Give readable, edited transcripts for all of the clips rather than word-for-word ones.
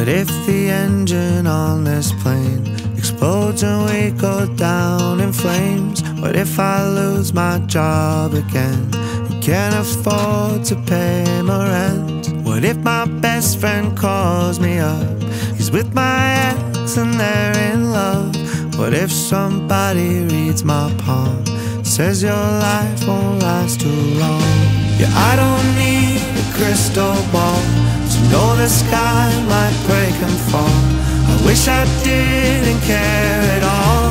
What if the engine on this plane explodes and we go down in flames? What if I lose my job again and can't afford to pay my rent? What if my best friend calls me up, he's with my ex and they're in love? What if somebody reads my palm, says your life won't last too long? Yeah, I don't need a crystal ball to know the sky might break and fall. I wish I didn't care at all.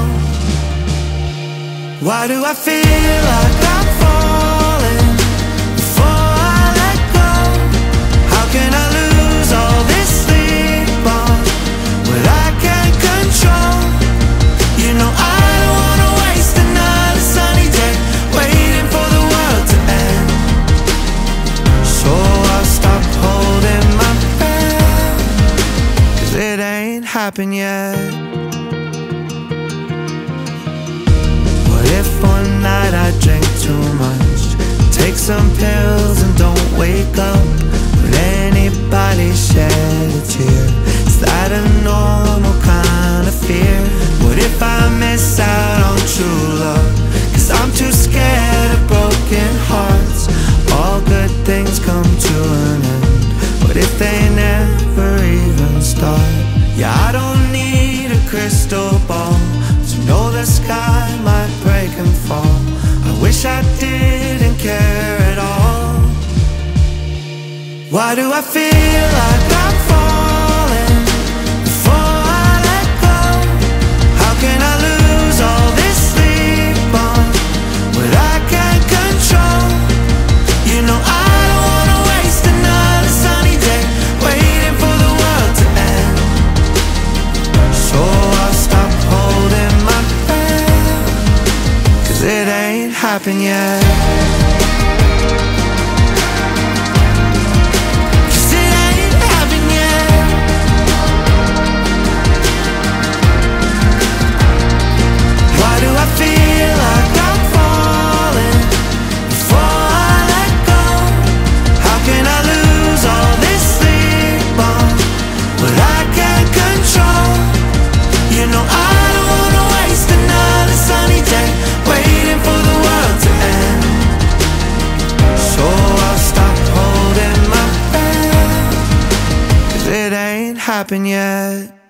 Why do I feel like I'm falling before I let go? How can I lose all this sleep on what I can't control? You know I don't wanna waste another sunny day waiting for the world to end. So I'll stop holding my breath, 'cause it ain't happened yet. What if one night I drink too much, take some pills and don't wake up? Would anybody shed a tear? Is that a normal kind of fear? What if I miss out on true love, 'cause I'm too scared of broken hearts? All good things come to an end. What if they never even start? Yeah, I don't need a crystal ball to know the sky might break and fall. I wish I didn't care at all. Why do I feel like I'm falling before I let go? How can I lose all this sleep on what I can't control? You know I don't wanna waste another sunny day waiting for the world to end. So I'll stop holding my breath, 'cause it ain't happened yet. Happen yet.